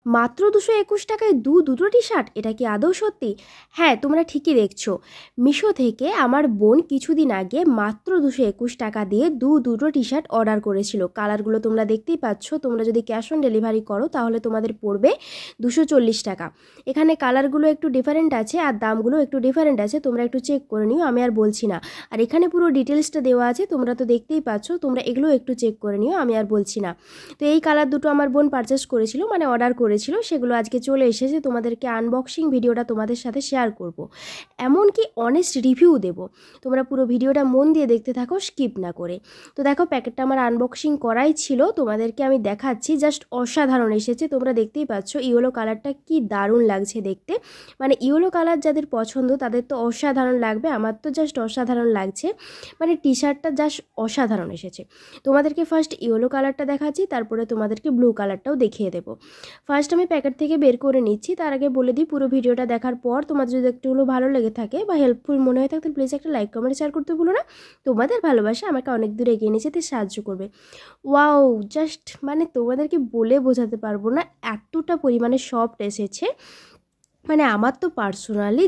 মাত্র 221 টাকায় দুটো টি শার্ট, এটা কি আদৌ সত্যি? হ্যাঁ, তোমরা ঠিকই দেখছো। মিশো থেকে আমার বোন কিছুদিন আগে মাত্র 221 টাকা দিয়ে দুটো টি শার্ট অর্ডার করেছিল। কালারগুলো তোমরা দেখতেই পাচ্ছ। তোমরা যদি ক্যাশ অন ডেলিভারি করো তাহলে তোমাদের পড়বে 240 টাকা। এখানে কালারগুলো একটু ডিফারেন্ট আছে আর দামগুলো একটু ডিফারেন্ট আছে, তোমরা একটু চেক করে নিও, আমি আর বলছি না। আর এখানে পুরো ডিটেলসটা দেওয়া আছে, তোমরা তো দেখতেই পাচ্ছ, তোমরা এগুলো একটু চেক করে নিও, আমি আর বলছি না। তো এই কালার দুটো আমার বোন পারচেস করেছিল, মানে অর্ডার করেছিল, সেগুলো আজকে চলে এসেছে। তোমাদেরকে আনবক্সিং ভিডিওটা তোমাদের সাথে শেয়ার করব, এমনকি অনেস্ট রিভিউ দেব। তোমরা পুরো ভিডিওটা মন দিয়ে দেখতে থাকো, স্কিপ না করে। তো দেখো, প্যাকেটটা আমার আনবক্সিং করাই ছিল, তোমাদেরকে আমি দেখাচ্ছি। জাস্ট অসাধারণ এসেছে, তোমরা দেখতেই পাচ্ছ। ইয়েলো কালারটা কি দারুণ লাগছে দেখতে, মানে ইয়েলো কালার যাদের পছন্দ তাদের তো অসাধারণ লাগবে, আমার তো জাস্ট অসাধারণ লাগছে। মানে টি শার্টটা জাস্ট অসাধারণ এসেছে। তোমাদেরকে ফার্স্ট ইয়েলো কালারটা দেখাচ্ছি, তারপরে তোমাদেরকে ব্লু কালারটাও দেখিয়ে দেবো। ফার্স্ট আমি প্যাকেট থেকে বের করে নিচ্ছি, তার আগে বলে দিই, পুরো ভিডিওটা দেখার পর তোমাদের যদি একটুগুলো ভালো লেগে থাকে বা হেল্পফুল মনে হয়ে থাকে তাহলে প্লিজ একটা লাইক কমেন্ট শেয়ার করতে ভুলো না। তোমাদের ভালোবাসা আমাকে অনেক দূর এগিয়ে নিয়ে যেতে সাহায্য করবে। ওয়াও, জাস্ট মানে তোমাদেরকে বলে বোঝাতে পারবো না, এতটা পরিমাণে সফট এসেছে। মানে আমার তো পার্সোনালি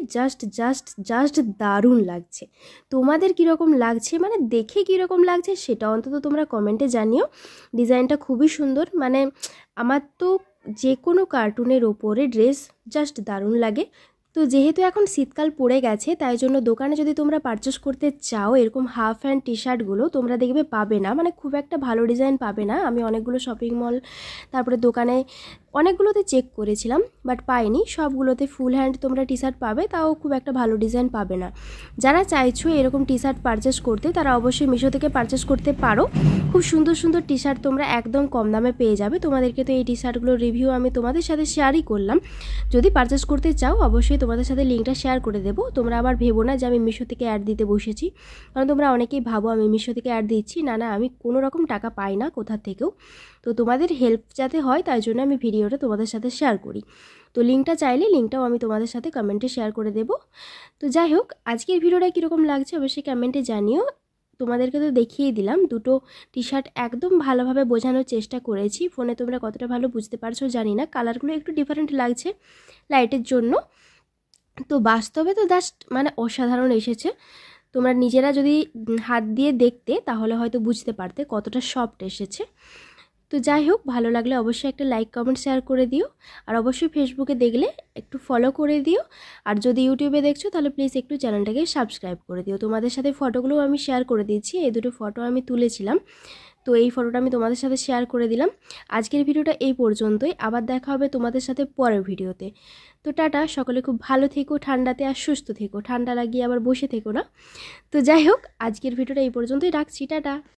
জাস্ট দারুণ লাগছে। তোমাদের কীরকম লাগছে, মানে দেখে কীরকম লাগছে সেটা অন্তত তোমরা কমেন্টে জানিও। ডিজাইনটা খুবই সুন্দর, মানে আমার তো যে কোনো কার্টুনের ওপরে ড্রেস জাস্ট দারুণ লাগে। তো যেহেতু এখন শীতকাল পড়ে গেছে, তাই জন্য দোকানে যদি তোমরা পারচেস করতে চাও এরকম হাফ হ্যান্ড টি শার্টগুলো তোমরা দেখবে পাবে না, মানে খুব একটা ভালো ডিজাইন পাবে না। আমি অনেকগুলো শপিং মল, তারপরে দোকানে অনেকগুলোতে চেক করেছিলাম, বাট পাইনি। সবগুলোতে ফুল হ্যান্ড তোমরা টি শার্ট পাবে, তাও খুব একটা ভালো ডিজাইন পাবে না। যারা চাইছো এরকম টি শার্ট পারচেস করতে তারা অবশ্যই মিশো থেকে পারচেস করতে পারো। খুব সুন্দর সুন্দর টি শার্ট তোমরা একদম কম দামে পেয়ে যাবে। তোমাদেরকে তো এই টি শার্টগুলোর রিভিউ আমি তোমাদের সাথে শেয়ারই করলাম। যদি পারচেস করতে চাও অবশ্যই তোমাদের সাথে লিঙ্কটা শেয়ার করে দেবো। তোমরা আবার ভেবো না যে আমি মিশো থেকে অ্যাড দিতে বসেছি, কারণ তোমরা অনেকেই ভাবো আমি মিশো থেকে অ্যাড দিচ্ছি। না, আমি কোনো রকম টাকা পাই না কোথা থেকেও। তো তোমাদের হেল্প যাতে হয় তাই জন্য আমি ভিডিওটা তোমাদের সাথে শেয়ার করি। তো লিঙ্কটা চাইলে লিঙ্কটাও আমি তোমাদের সাথে কমেন্টে শেয়ার করে দেবো। তো যাই হোক, আজকের ভিডিওটা কীরকম লাগছে অবশ্যই কমেন্টে জানিও। তোমাদেরকে তো দেখিয়ে দিলাম দুটো টি শার্ট, একদম ভালোভাবে বোঝানোর চেষ্টা করেছি। ফোনে তোমরা কতটা ভালো বুঝতে পারছো জানি না, কালারগুলো একটু ডিফারেন্ট লাগছে লাইটের জন্য। তো বাস্তবে তো জাস্ট মানে অসাধারণ এসেছে। তোমরা নিজেরা যদি হাত দিয়ে দেখতে তাহলে হয়তো বুঝতে পারতে কতটা সফট এসেছে। তো যাই হোক, ভালো লাগলে অবশ্যই একটা লাইক কমেন্ট শেয়ার করে দিও। আর অবশ্যই ফেসবুকে দেখলে একটু ফলো করে দিও। আর যদি ইউটিউবে দেখছো তাহলে প্লিজ একটু চ্যানেলটাকে সাবস্ক্রাইব করে দিও। তোমাদের সাথে ফটোগুলোও আমি শেয়ার করে দিচ্ছি, এই দুটো ফটো আমি তুলেছিলাম, তো এই ফটোটা আমি তোমাদের সাথে শেয়ার করে দিলাম। আজকের ভিডিওটা এই পর্যন্তই, আবার দেখা হবে তোমাদের সাথে পরের ভিডিওতে। তো টাটা, সকলে খুব ভালো থেকো, ঠান্ডাতে আর সুস্থ থেকো, ঠান্ডা লাগিয়ে আবার বসে থেকো না। তো যাই হোক, আজকের ভিডিওটা এই পর্যন্তই রাখছি, টাটা।